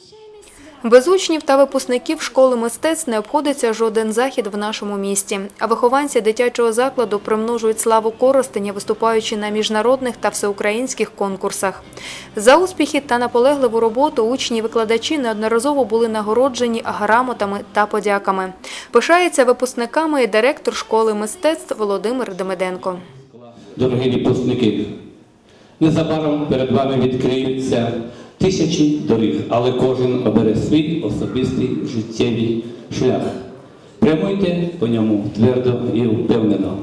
Без учнів та випускників школи мистецтв не обходиться жоден захід в нашому місті. А вихованці дитячого закладу примножують славу Коростеня, виступаючи на міжнародних та всеукраїнських конкурсах. За успіхи та наполегливу роботу учні і викладачі неодноразово були нагороджені грамотами та подяками. Пишається випускниками і директор школи мистецтв Володимир Демиденко. Дорогі випускники, незабаром перед вами відкриються тисячі доріг, але кожен обере свій особистий життєвий шлях. Прямуйте по ньому твердо і впевнено.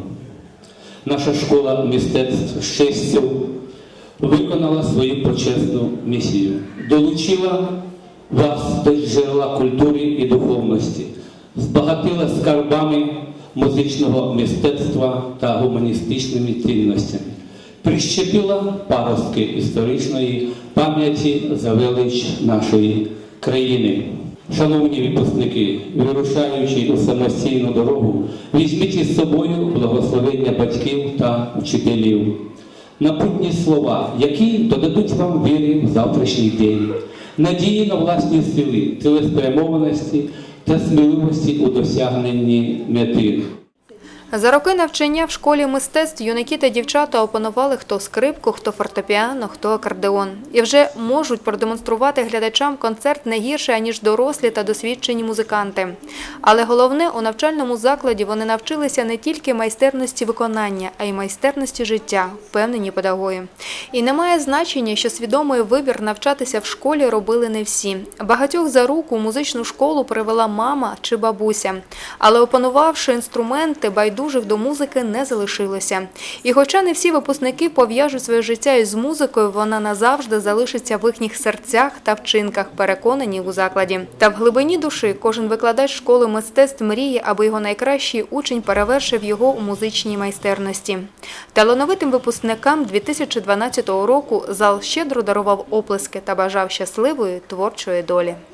Наша школа мистецтв з честю виконала свою почесну місію. Долучила вас до джерела культури і духовності, збагатила скарбами музичного мистецтва та гуманістичними цінностями. Прищепила паростки історичної пам'яті за велич нашої країни. Шановні випускники, вирушаючи у самостійну дорогу, візьміть із собою благословення батьків та вчителів. Напутні слова, які додадуть вам віри в завтрашній день, надії на власні сили, цілеспрямованості та сміливості у досягненні мети. За роки навчання в школі мистецтв юнаки та дівчата опанували хто скрипку, хто фортепіано, хто акордеон. І вже можуть продемонструвати глядачам концерт не гірше, аніж дорослі та досвідчені музиканти. Але головне, у навчальному закладі вони навчилися не тільки майстерності виконання, а й майстерності життя, впевнені педагоги. І немає значення, що свідомий вибір навчатися в школі робили не всі. Багатьох за руку у музичну школу привела мама чи бабуся. Але опанувавши інструменти, байдужих до музики не залишилося. І хоча не всі випускники пов'яжуть своє життя із музикою, вона назавжди залишиться в їхніх серцях та вчинках, переконані у закладі. Та в глибині душі кожен викладач школи мистецтв мріє, аби його найкращий учень перевершив його у музичній майстерності. Талановитим випускникам 2012 року зал щедро дарував оплески та бажав щасливої творчої долі.